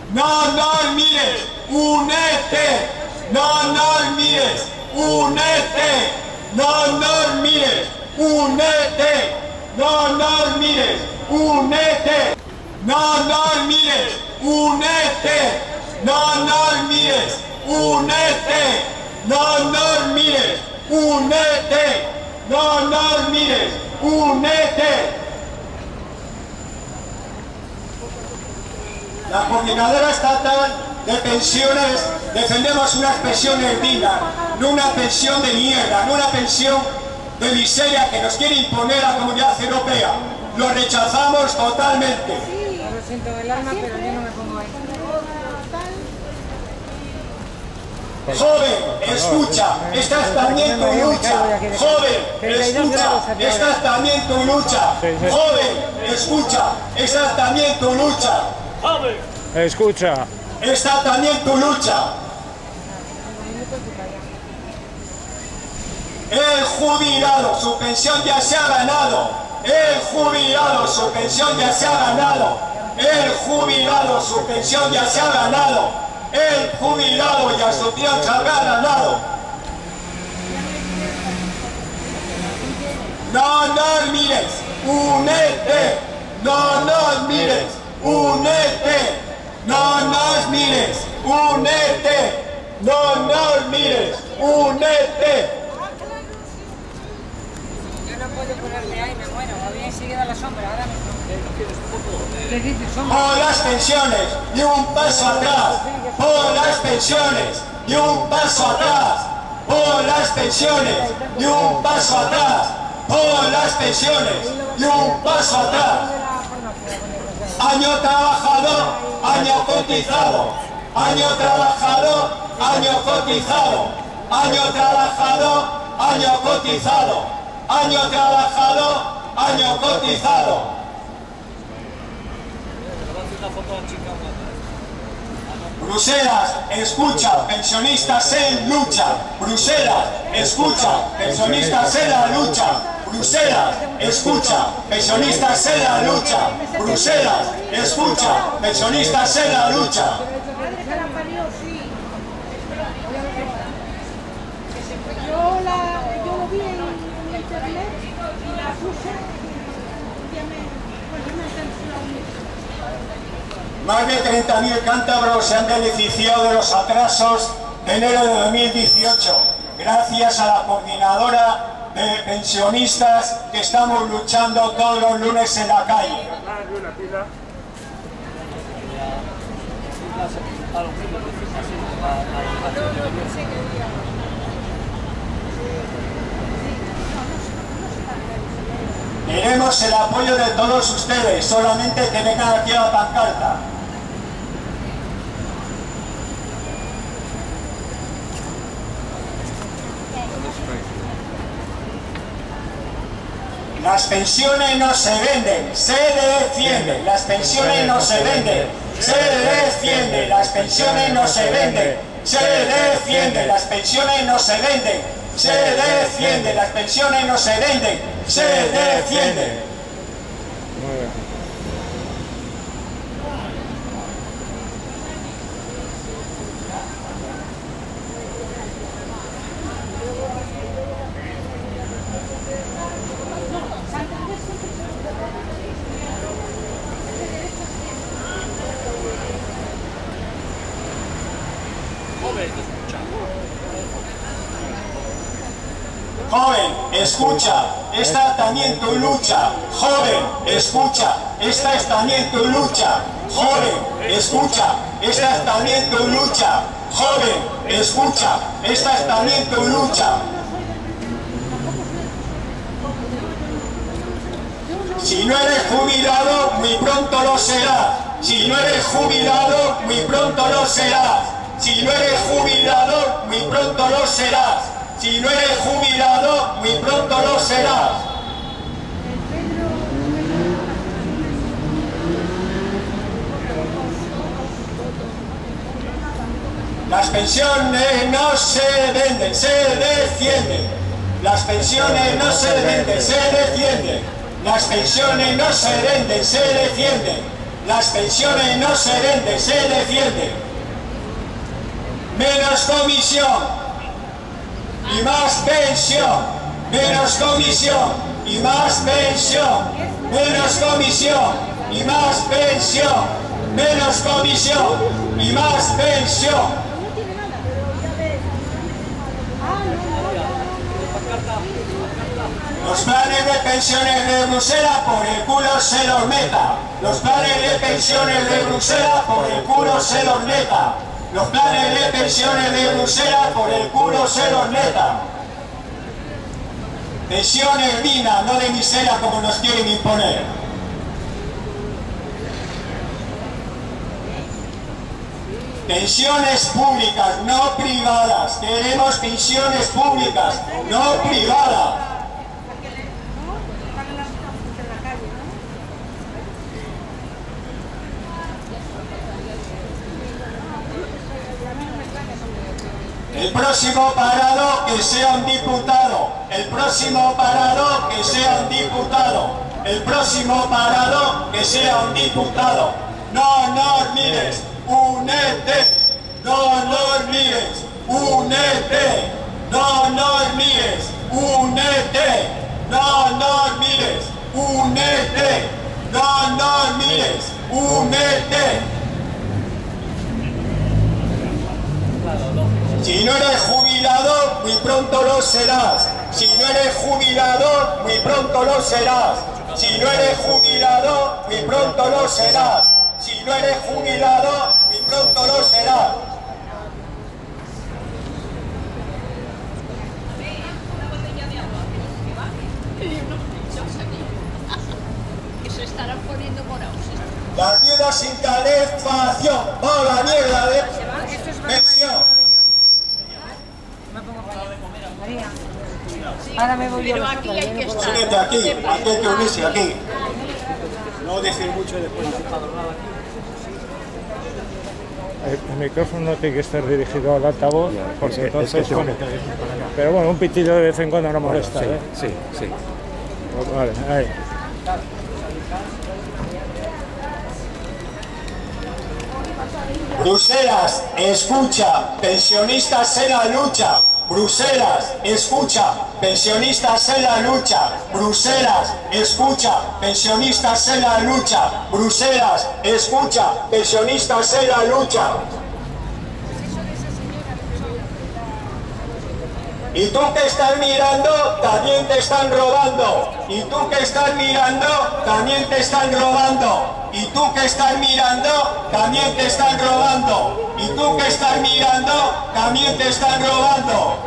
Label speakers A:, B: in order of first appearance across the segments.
A: No nos mires, únete. No nos mires, únete. No nos mires, únete. No nos mires, únete. No nos mires, únete. No nos mires, únete. No nos mires, únete. No nos mires, únete. La Coordinadora Estatal de Pensiones defendemos unas pensiones dignas, no una pensión de mierda, no una pensión de miseria que nos quiere imponer la Comunidad Europea. Lo rechazamos totalmente.
B: Sí, lo siento del alma, pero yo no me pongo ahí.
A: Joven, escucha, esta es también tu lucha. Joven, escucha, esta es también tu lucha. Joven, escucha, esta es también tu lucha.
C: Joven,
D: escucha.
A: Esta también tu lucha. El jubilado, su pensión ya se ha ganado. El jubilado, su pensión ya se ha ganado. El jubilado, su pensión ya se ha ganado. El jubilado ya su pensión se ha ganado. No nos mires, únete. No nos mires, únete. No nos mires, únete. No nos mires, únete.
B: Yo no puedo ponerle ahí, me muero. Había seguido a la sombra, ahora me...
A: Por las pensiones y un paso atrás. Por las pensiones y un paso atrás. Por las pensiones y un paso atrás. Por las pensiones y un paso atrás. Año trabajado, año cotizado. Año trabajado, año cotizado. Año trabajado, año cotizado. Año trabajado, año cotizado. Bruselas, escucha, pensionistas en lucha. Bruselas, escucha, pensionistas en la lucha. Bruselas, escucha, pensionistas en la lucha. Bruselas, escucha, pensionistas en la lucha.
E: Yo lo vi en internet y la puse y
A: Más de 30.000 cántabros se han beneficiado de los atrasos de enero de 2018, gracias a la coordinadora de pensionistas que estamos luchando todos los lunes en la calle. Queremos el apoyo de todos ustedes, solamente que vengan aquí a la pancarta. Las pensiones no se venden, se defienden. Las pensiones no se venden, se defienden. Las pensiones no se venden, se defienden. Las pensiones no se venden, se defienden. Las pensiones no se venden, se defienden. Joven, escucha, esta es también tu lucha. Joven, escucha, esta es también tu lucha. Joven, escucha, esta es también tu lucha. Joven, escucha, esta es también tu lucha. Si no eres jubilado, muy pronto lo serás. Si no eres jubilado, muy pronto lo serás. Si no eres jubilado, muy pronto lo serás. Si no eres jubilado, muy pronto lo serás. Las pensiones no se venden, se defienden. Las pensiones no se venden, se defienden. Las pensiones no se venden, se defienden. Las pensiones no se venden, se defienden. Menos comisión y más pensión. Menos comisión y más pensión. Menos comisión y más pensión. Menos comisión y más pensión. Los planes de pensiones de Bruselas por el culo se los meta. Los planes de pensiones de Bruselas por el culo se los meta. Los planes de pensiones de Bruselas por el culo se los meta. Pensiones dignas, no de miseria como nos quieren imponer. Pensiones públicas, no privadas. Queremos pensiones públicas, no privadas. El próximo parado que sea un diputado. El próximo parado que sea un diputado. El próximo parado que sea un diputado. No nos mires, únete. No nos mires, únete. No nos mires, únete. No nos mires, únete. No nos mires, únete. Si no eres jubilado, muy pronto lo serás. Si no eres jubilado, muy pronto lo serás. Si no eres jubilado, muy pronto lo serás. Si no eres jubilado, muy pronto lo serás.
C: Que se estarán poniendo morados.
A: Las viudas sin calefacción, ¡oh la mierda de pensión!
B: Ahora me voy yo.
C: Pero aquí hay que estar.
A: Súbete aquí hay que unirse aquí.
D: No decir mucho después de nada. El micrófono tiene que estar dirigido al altavoz, porque entonces pone. Pero bueno, un pitido de vez en cuando no molesta, ¿eh?
F: Sí, sí.
D: Pues vale, ahí.
A: Bruselas, escucha, pensionistas en la lucha. Bruselas, escucha, pensionistas en la lucha. Bruselas, escucha, pensionistas en la lucha. Bruselas, escucha, pensionistas en la lucha. Y tú que estás mirando, también te están robando. Y tú que estás mirando, también te están robando. Y tú que estás mirando, también te están robando. Y tú que estás mirando, también te están robando.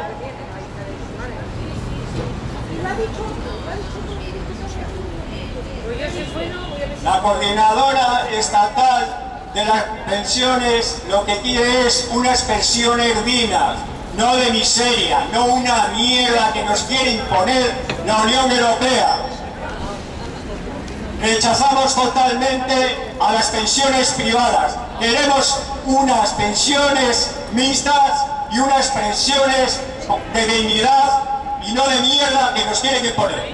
A: La coordinadora estatal de las pensiones lo que quiere es unas pensiones dignas, no de miseria, no una mierda que nos quiere imponer la Unión Europea. Rechazamos totalmente a las pensiones privadas. Queremos unas pensiones mixtas y unas pensiones de dignidad y no de mierda que nos quieren imponer.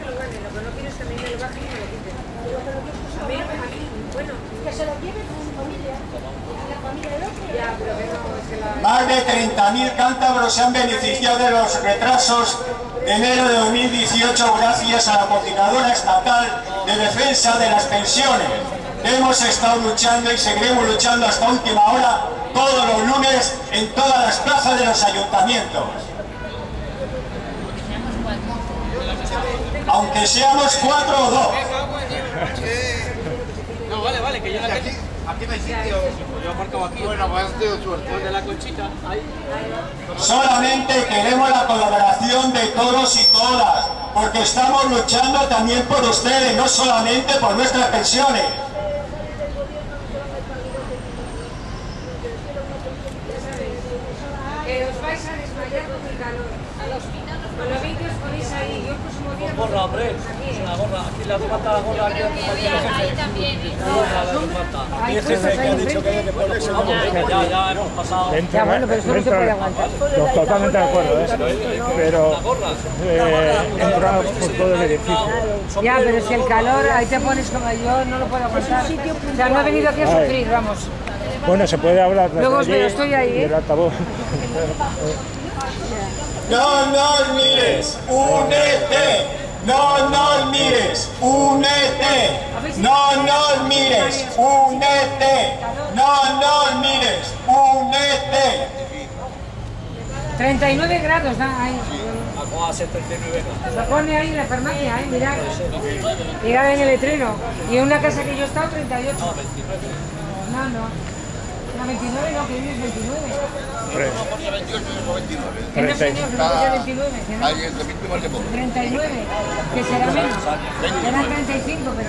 A: Más de 30.000 cántabros se han beneficiado de los retrasos de enero de 2018 gracias a la Coordinadora Estatal de Defensa de las Pensiones. Hemos estado luchando y seguiremos luchando hasta última hora, todos los lunes, en todas las plazas de los ayuntamientos. Aunque seamos 4 o 2.
F: No, vale, que yo la tengo. Aquí no hay sitio. Yo aparco aquí. Bueno, pues has tenido suerte. De la Conchita, ahí.
A: Solamente queremos la colaboración de todos y todas, porque estamos luchando también por ustedes, no solamente por nuestras pensiones.
E: Os vais a desmayar con el calor. Con lo bien que os ponéis ahí. Yo el próximo día
G: Con gorra, hombre. Es una gorra. Aquí le hace falta la gorra. Aquí
C: Ahí también.
G: el jefe que ha dicho que hay que poner eso. Ya hemos pasado.
B: Ya, bueno, pero eso no se puede aguantar.
D: Totalmente de acuerdo, pero entra por todo el edificio.
B: Ya, pero si el calor, ahí te pones como yo, no lo puedo aguantar. O sea, no he venido aquí a sufrir, vamos.
D: Bueno, se puede hablar desde
B: Luego os
D: allí
B: veo, estoy ahí,
D: y el altavoz.
A: No nos mires, únete. No nos mires, únete. No nos mires, únete. No nos mires, únete.
B: 39 grados da ahí.
G: ¿Cómo va a ser 39 grados?
B: Lo pone ahí en la farmacia, mirad. Mirad en el letrero. Y en una casa que yo he estado, 38.
G: No, 29.
B: No. No, 29 no, que vives 29.
F: No ponía 28, dijo 29.
B: Que no, señor, que no ponía 29. Que no.
F: Ahí es de víctimas de poco.
B: 39, que será menos. Será 35, pero...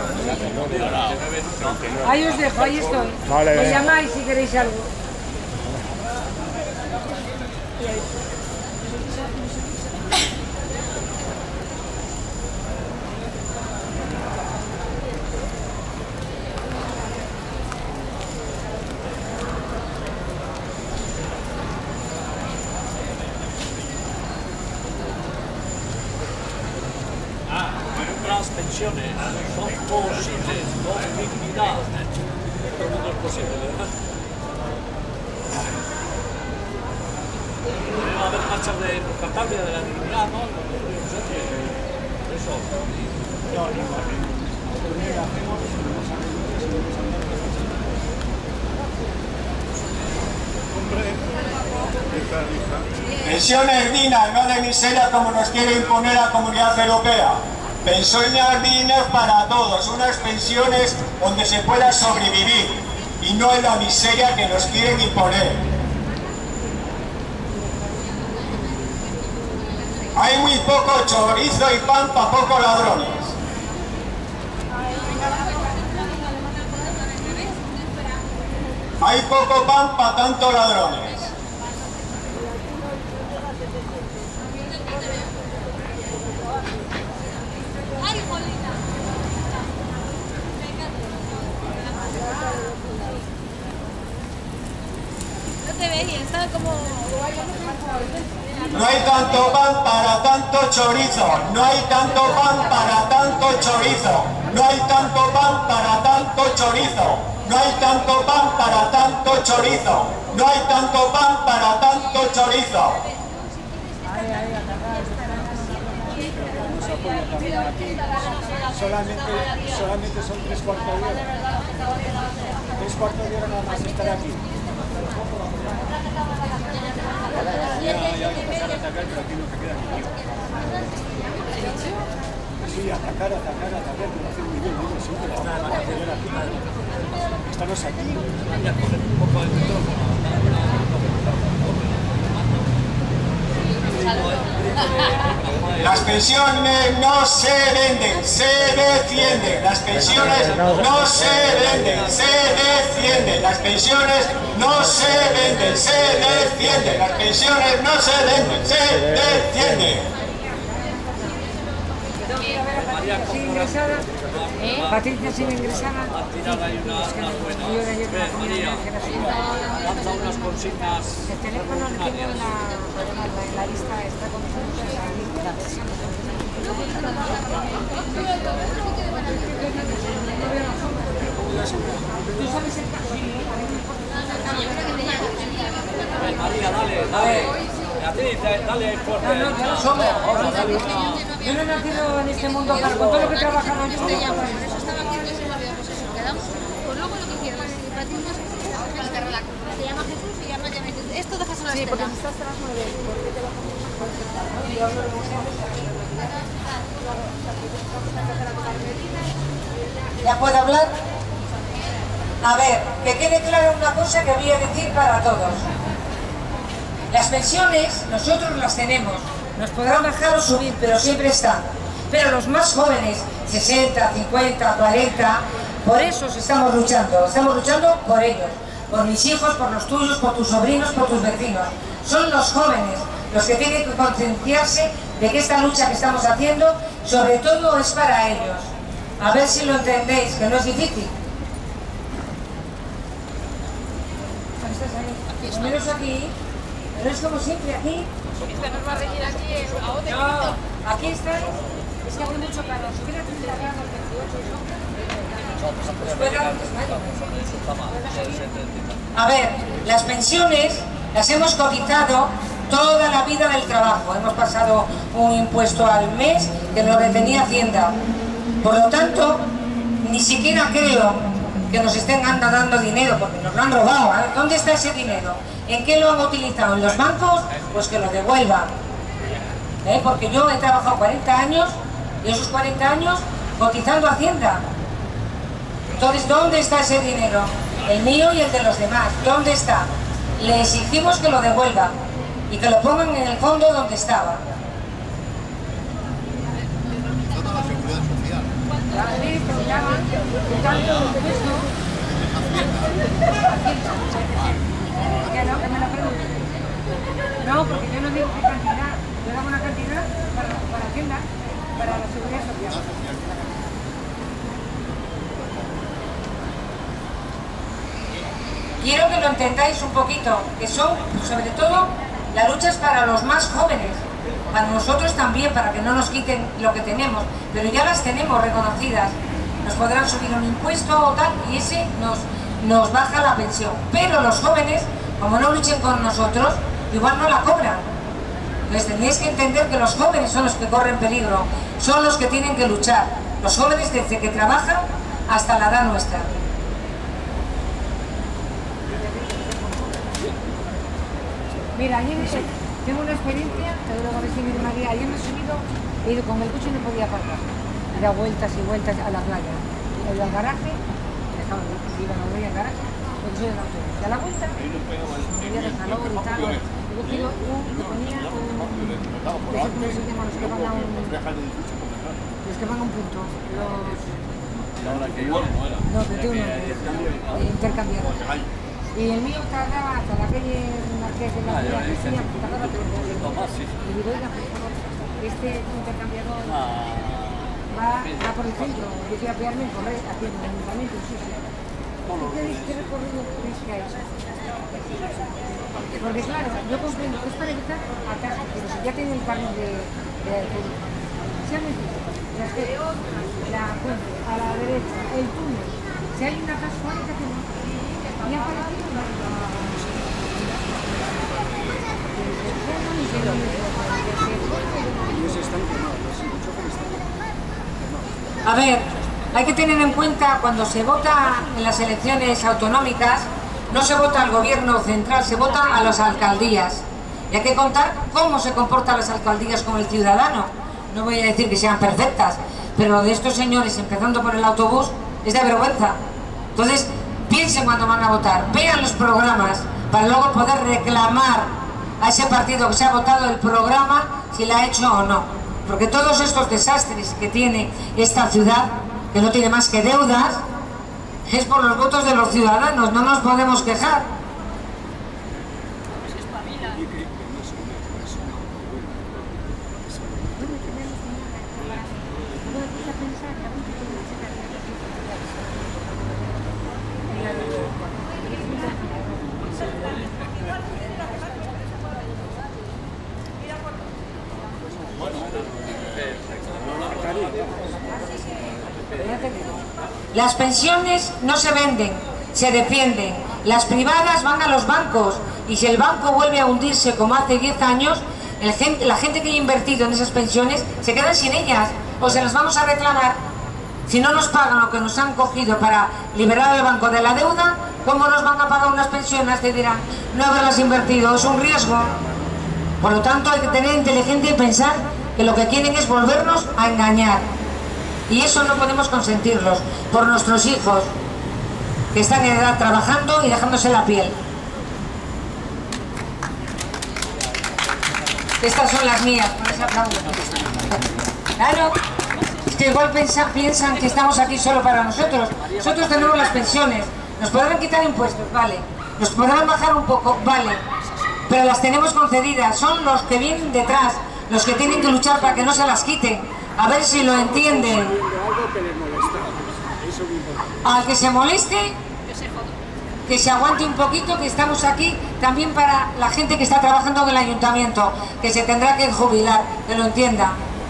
B: Ahí os dejo, ahí estoy.
D: Vale.
B: Me llamáis si queréis algo.
G: Las pensiones son posibles con dignidad. Todo el mundo es posible, ¿verdad? Debe haber marchas de Cantabria de la dignidad, ¿no? Eso.
A: Pensiones dignas, no de miseria como nos quiere imponer la Comunidad Europea. Pensiones dignas para todos, unas pensiones donde se pueda sobrevivir y no en la miseria que nos quieren imponer. Hay muy poco chorizo y pan para pocos ladrones. Hay poco pan para tantos ladrones. No hay tanto pan para tanto chorizo, no hay tanto pan para tanto chorizo, no hay tanto pan para tanto chorizo, no hay tanto pan para tanto chorizo, no hay tanto pan para tanto chorizo.
H: Solamente son 3/4 de hora. 3/4 de hora nada más estar aquí. Ya empezar a atacar, pero aquí no te queda ni. Sí, atacar, pero hacer muy bien, siempre la van a hacer aquí. Estamos aquí. Un poco de micrófono.
A: Las pensiones no se venden, se defienden. Las pensiones no se venden, se defienden. Las pensiones no se venden, se defienden. Las pensiones no se venden, se defienden.
B: Patricia sigue ingresada.
G: Al final hay una buena. María, lanza unas consignas.
B: El teléfono lo tengo en la lista, está con la versión. ¿Tú sabes el caso?
G: María, dale. Beatriz, dale fuerte.
B: No, yo no somos. Yo no he nacido en este mundo, pero con todo lo que he trabajado yo.
C: Por eso estaba aquí, entonces no habíamos eso. Quedamos, pues luego lo que quieras. Se llama Jesús, se llama Jesús. Esto déjaselo a Estela. Sí, porque estás hasta las 9. ¿Por qué te vas a
I: ¿Ya puedo hablar? A ver, que quede claro una cosa que voy a decir para todos. Las pensiones nosotros las tenemos, nos podrán bajar o subir, pero siempre están. Pero los más jóvenes, 60, 50, 40, por eso estamos luchando por ellos, por mis hijos, por los tuyos, por tus sobrinos, por tus vecinos. Son los jóvenes los que tienen que concienciarse de que esta lucha que estamos haciendo, sobre todo es para ellos. A ver si lo entendéis, que no es difícil. Menos aquí, pero es como siempre aquí.
C: Esta nos va a reñir aquí a dónde.
I: No, aquí estáis. Es que hace mucho calor. Si hubiera 30 grados, 28, a ver, las pensiones las hemos cotizado toda la vida del trabajo. Hemos pasado un impuesto al mes que nos retenía Hacienda. Por lo tanto, ni siquiera creo que nos estén dando dinero, porque nos lo han robado. A ver, ¿dónde está ese dinero? ¿En qué lo han utilizado? ¿En los bancos? Pues que lo devuelvan. Porque yo he trabajado 40 años y esos 40 años cotizando a Hacienda. Entonces, ¿dónde está ese dinero? El mío y el de los demás. ¿Dónde está? Le exigimos que lo devuelvan y que lo pongan en el fondo donde estaba.
B: No, porque yo no digo qué cantidad, yo daba una cantidad para Hacienda, para la seguridad social.
I: Quiero que lo entendáis un poquito, que son, sobre todo, la lucha es para los más jóvenes, para nosotros también, para que no nos quiten lo que tenemos, pero ya las tenemos reconocidas. Nos podrán subir un impuesto o tal, y ese nos baja la pensión. Pero los jóvenes, como no luchen con nosotros, igual no la cobran. Entonces tenéis que entender que los jóvenes son los que corren peligro, son los que tienen que luchar. Los jóvenes desde que trabajan hasta la edad nuestra.
B: Mira, ayer tengo una experiencia, te luego a ver si mi María, ayer me he subido, he ido con el coche y no podía aparcar. He dado vueltas y vueltas a la playa. He ido al garaje, iba a volver al garaje, porque soy del autobús. Y a la vuelta, me veía de calor y tal, he cogido que ponía los que van a un punto, los de turno, intercambiador. Y el mío tardaba hasta la calle Marqués de la Villa, que tenía que tardar 3 horas. Y digo, oiga, por favor, este intercambiador va por el centro, yo quiero apoyarme en correr aquí en el ayuntamiento, sí. ¿Qué recorrido crees que ha hecho? Porque claro, yo comprendo que es para evitar atascos, pero si ya tiene el carnet de público. Si han metido la fuente, a la derecha, el túnel, si hay una casualidad que no. Y aparecido
I: A ver, hay que tener en cuenta cuando se vota en las elecciones autonómicas, no se vota al gobierno central, se vota a las alcaldías. Y hay que contar cómo se comportan las alcaldías con el ciudadano. No voy a decir que sean perfectas, pero de estos señores, empezando por el autobús, es de vergüenza. Entonces, piensen cuando van a votar, vean los programas para luego poder reclamar a ese partido que se ha votado el programa si lo ha hecho o no. Porque todos estos desastres que tiene esta ciudad, que no tiene más que deudas, es por los votos de los ciudadanos, no nos podemos quejar. Las pensiones no se venden, se defienden. Las privadas van a los bancos y si el banco vuelve a hundirse como hace 10 años, la gente que ha invertido en esas pensiones se queda sin ellas o se las vamos a reclamar. Si no nos pagan lo que nos han cogido para liberar al banco de la deuda, ¿cómo nos van a pagar unas pensiones? Te dirán, no haberlas invertido, es un riesgo. Por lo tanto, hay que tener inteligencia y pensar que lo que quieren es volvernos a engañar. Y eso no podemos consentirlos por nuestros hijos que están en edad trabajando y dejándose la piel. Estas son las mías, por ese aplauso. Claro, es que igual piensan que estamos aquí solo para nosotros. Nosotros tenemos las pensiones, nos podrán quitar impuestos, vale. Nos podrán bajar un poco, vale. Pero las tenemos concedidas, son los que vienen detrás, los que tienen que luchar para que no se las quiten. A ver si lo entienden.
H: Algo que les molesta. Eso es muy importante.
I: Al que se moleste, que se aguante un poquito, que estamos aquí también para la gente que está trabajando en el ayuntamiento, que se tendrá que jubilar, que lo entienda.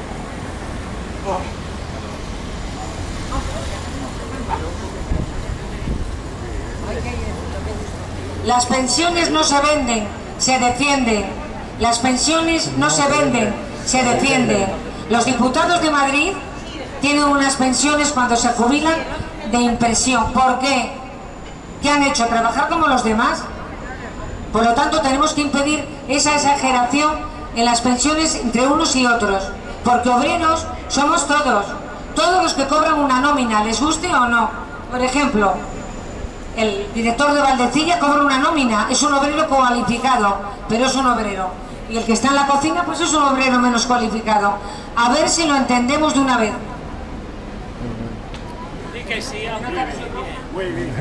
I: Las pensiones no se venden, se defienden. Las pensiones no se venden, se defienden. Los diputados de Madrid tienen unas pensiones cuando se jubilan de impresión. ¿Por qué? ¿Qué han hecho? ¿Trabajar como los demás? Por lo tanto, tenemos que impedir esa exageración en las pensiones entre unos y otros. Porque obreros somos todos. Todos los que cobran una nómina, les guste o no. Por ejemplo, el director de Valdecilla cobra una nómina. Es un obrero cualificado, pero es un obrero. Y el que está en la cocina, pues es un obrero menos cualificado. A ver si lo entendemos de una vez.
G: Di que sí,
H: Muy bien.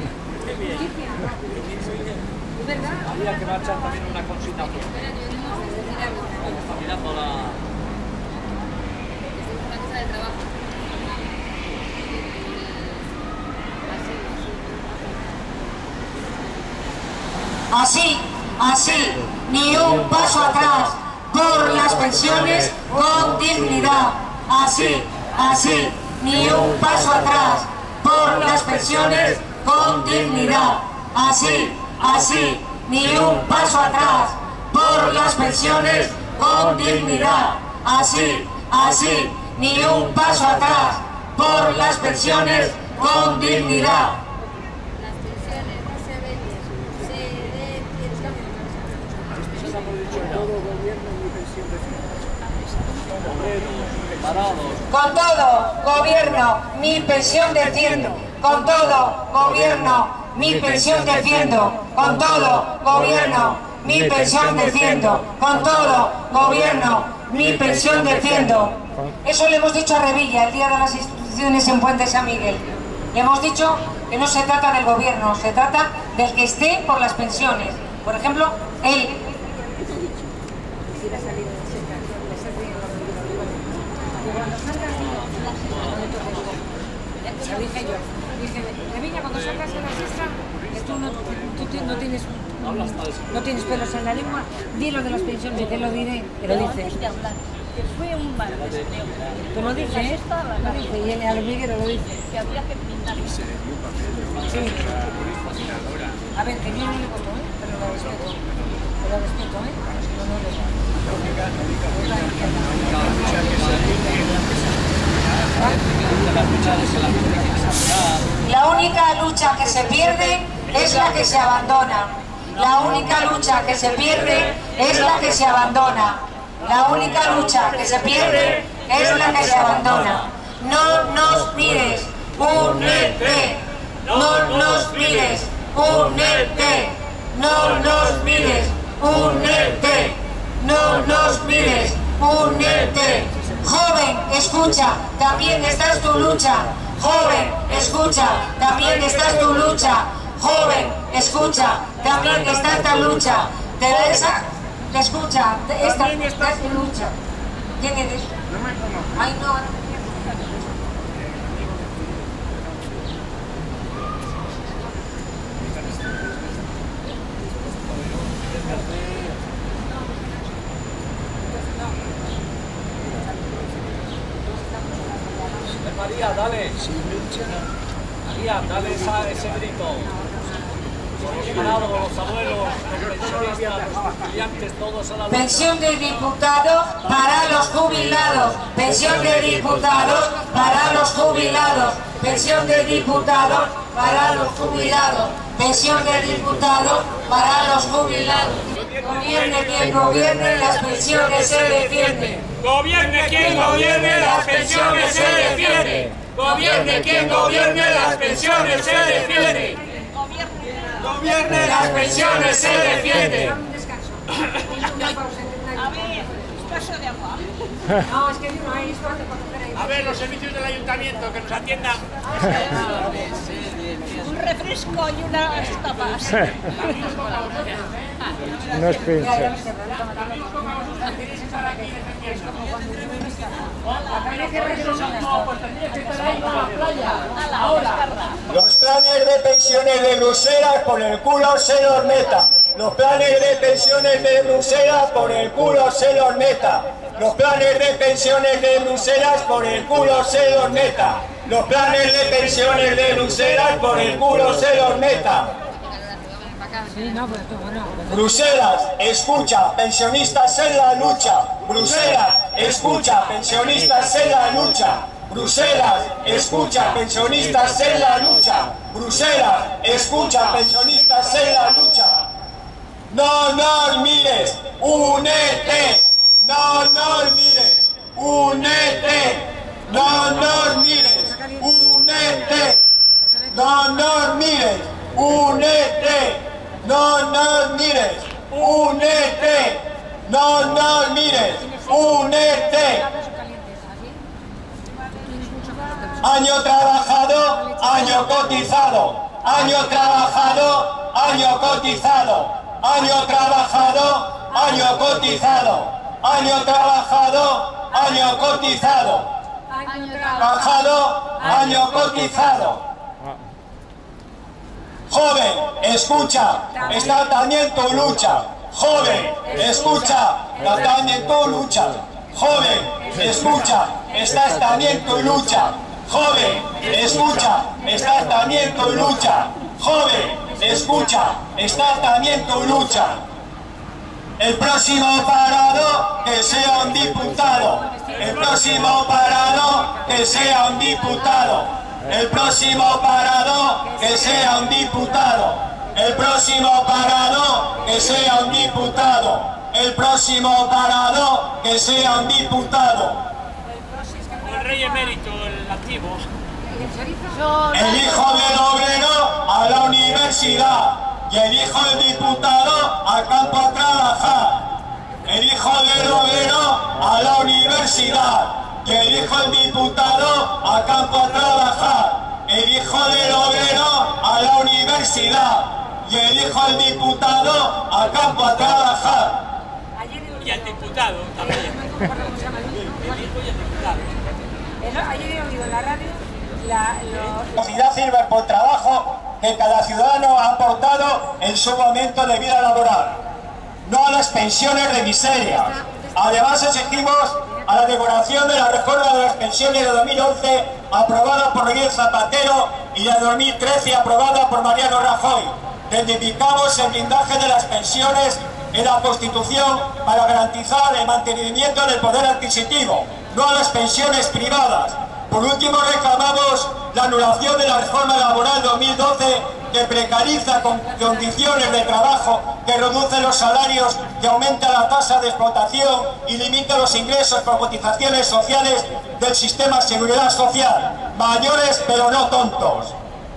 G: Había que marchar también una cosita. Está mirando la...
I: Así, ni un paso atrás por las pensiones con dignidad. Así, ni un paso atrás por las pensiones con dignidad. Así, ni un paso atrás por las pensiones con dignidad. Así, ni un paso atrás por las pensiones con dignidad. Con todo, gobierno, mi pensión defiendo. Con todo, gobierno, mi pensión defiendo. Con todo, gobierno, mi pensión defiendo. Con todo, gobierno, mi pensión defiendo. Eso le hemos dicho a Revilla el día de las instituciones en Puente San Miguel. Le hemos dicho que no se trata del gobierno, se trata del que esté por las pensiones. Por ejemplo, él. Lo dije yo. Dije, Revilla, cuando sacas en la sexta, que tú no tienes pelos en la lengua, di lo de las pensiones, y te lo diré, te lo dices.
C: Fue un bar,
I: Tú lo dices, lo dice, y el albiguero lo dice.
C: que había que pintar.
I: Sí. A ver, que yo no le voto, pero lo respeto. Pero lo respeto, La única lucha que se pierde es la que se abandona. La única lucha que se pierde es la que se abandona. La única lucha que se pierde es la que se abandona. No nos mires, únete. No nos mires, únete. No nos mires, únete. No nos mires, únete. Joven, escucha, también está tu lucha. Joven, escucha, también está tu lucha. Joven, escucha, también está esta lucha. Teresa, escucha, esta es tu lucha. ¿Quién eres?
H: No me conozco.
I: Ay, no.
G: María, dale. María, dale ese grito. Los jubilados, los abuelos, los pensionistas, los estudiantes, todos a la lucha.
I: Pensión de diputados para los jubilados. Pensión de diputados para los jubilados. Pensión de diputados para los jubilados. Pensión de diputados para los jubilados. Gobierne quien gobierne, las pensiones se defienden.
J: Gobierne quien gobierne, las pensiones se defienden. Gobierne quien gobierne, las pensiones se defienden. Gobierne, las pensiones se defienden.
C: A ver.
E: vaso de agua.
B: No, es que hay uno ahí, espérate, cuando queráis.
G: A ver, los servicios del ayuntamiento, que nos atiendan.
E: Un refresco y unas tapas.
D: No es pinche.
A: Los planes de pensiones de Bruselas por el culo se los meta. Los planes de pensiones de Bruselas por el culo se los meta. Los planes de pensiones de Bruselas por el culo se los meta. Los planes de pensiones de Bruselas por el culo se los meta. Bruselas, escucha, pensionistas en la lucha. Bruselas, escucha, pensionistas en la lucha. Bruselas, escucha, pensionistas en la lucha. Bruselas, escucha, pensionistas en la lucha. No nos mires, únete. No nos mires, únete. No nos mires, únete. No nos mires, únete. No nos mires, únete. No nos mires, únete. Año trabajado, año cotizado. Año trabajado, año cotizado. Año trabajado, año cotizado. Año trabajado, año cotizado. Trabajado, año cotizado. Joven, escucha, está también tu lucha. Joven, escucha, está también tu lucha. Joven, escucha, estás también tu lucha. Joven, escucha, estás también tu lucha. Joven, escucha, estás también tu lucha. El próximo parado, que sea un diputado. El próximo parado, que sea un diputado. El próximo parado, que sea un diputado. El próximo parado, que sea un diputado. El próximo parado, que sea un diputado.
G: El rey emérito, el activo.
A: El hijo del obrero a la universidad y el hijo del diputado al campo a trabajar. El hijo del obrero a la universidad y el hijo del diputado al campo a trabajar. El hijo del obrero a la universidad y el hijo del diputado al campo a trabajar.
G: Y el diputado también. El hijo y el diputado.
B: Ayer he oído en la radio
A: La sociedad sirve por el trabajo que cada ciudadano ha aportado en su momento de vida laboral, no a las pensiones de miseria. Además exigimos a la derogación de la reforma de las pensiones de 2011 aprobada por Rodríguez Zapatero y de 2013 aprobada por Mariano Rajoy. Reivindicamos el blindaje de las pensiones en la Constitución para garantizar el mantenimiento del poder adquisitivo, no a las pensiones privadas. Por último, reclamamos la anulación de la reforma laboral 2012 que precariza condiciones de trabajo, que reduce los salarios, que aumenta la tasa de explotación y limita los ingresos por cotizaciones sociales del sistema de seguridad social. Mayores pero no tontos.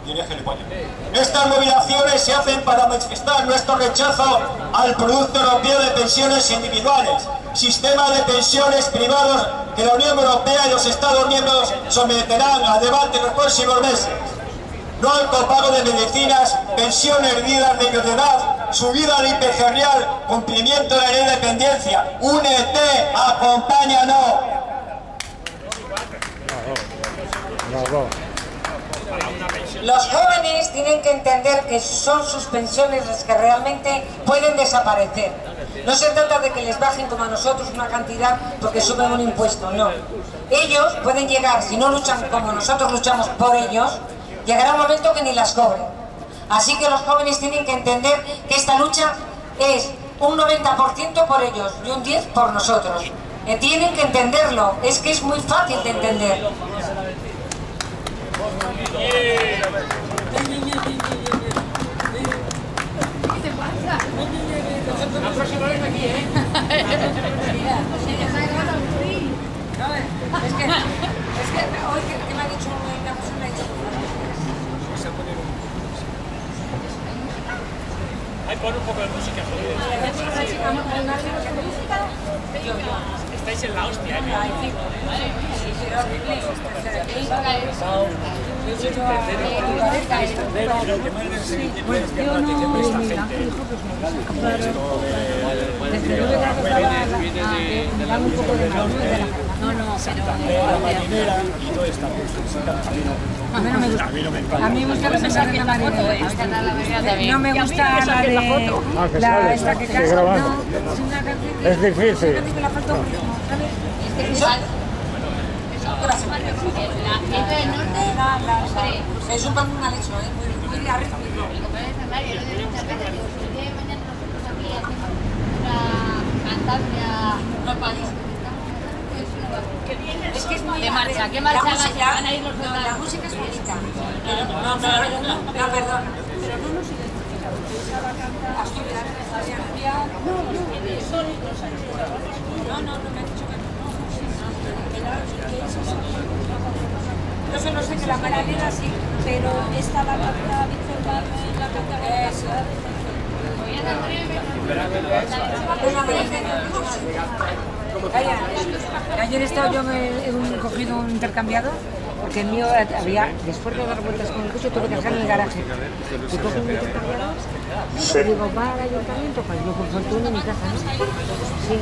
A: Estas movilizaciones se hacen para manifestar nuestro rechazo al Producto Europeo de Pensiones Individuales, sistema de pensiones privados que la Unión Europea y los Estados miembros someterán a debate en los próximos meses. No al copago de medicinas, pensiones hervidas de edad, subida al IPC real, cumplimiento de la ley de dependencia. Únete, acompáñanos.
I: Los jóvenes tienen que entender que son sus pensiones las que realmente pueden desaparecer. No se trata de que les bajen como a nosotros una cantidad porque suben un impuesto, no. Ellos pueden llegar, si no luchan como nosotros luchamos por ellos, llegará un momento que ni las cobren. Así que los jóvenes tienen que entender que esta lucha es un 90% por ellos y un 10% por nosotros. Tienen que entenderlo, es que es muy fácil de entender.
G: La próxima vez aquí, ¿eh?
B: Es que hoy que me ha dicho una persona, me ha dicho
G: Ahí pon un poco de música, joder.
B: una chica, ¿no? A mí me gusta la sensación de la marinera. No me gusta la de la esta que casa. No,
D: es difícil.
I: Es un pan muy mal hecho, muy arrítmico. Es que es muy...
C: ¿Qué marcha? ¿Qué marcha van a ir los demás?
I: La música es bonita. No, perdona. Pero no nos identificamos. Asturias, no me han dicho que no. No sé que la marinera sí, pero esta la canta Víctor Barrio, la canta esa.
B: Ayer he estado yo he cogido un intercambiador porque el mío había, después de dar vueltas con el coche, tuve que dejar en el garaje. Y cojo un intercambiador y digo, va al ayuntamiento, pues yo por fortuna en mi casa, ¿no? Sí.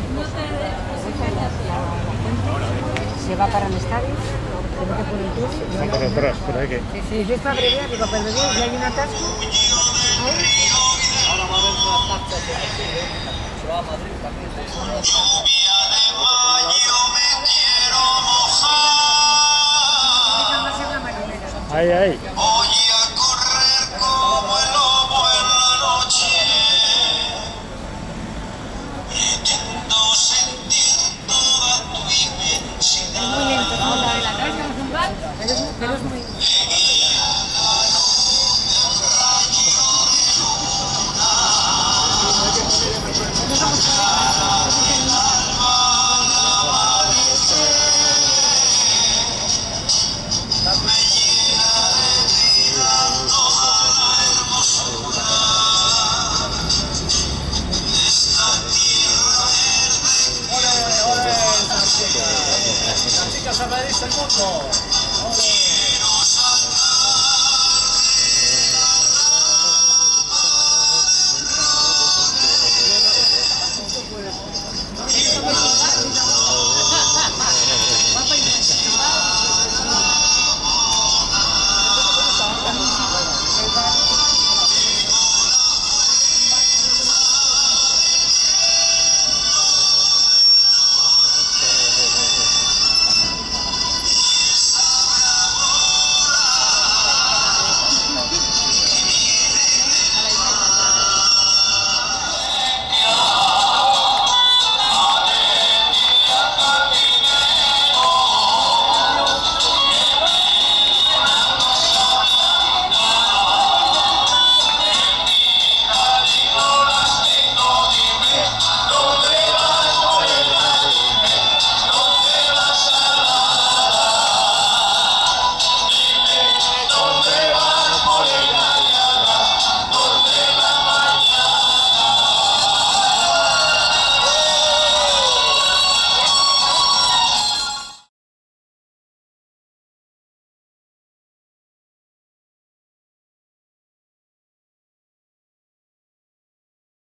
B: Se va para el estadio, se mete por el tour.
D: Por atrás, por aquí.
B: Sí, yo estaba abreviada, digo, pero si hay un atasco.
G: Ahora va a haber una marcha de aquí, se va a Madrid también.
D: Ahí, ahí.
J: Voy a correr como el lobo en la noche, pretendo sentir toda tu inmensidad.
B: Es muy lento, ¿no? La de la calle es un bar, pero es muy...
G: ¡Las chicas amarillas del mundo!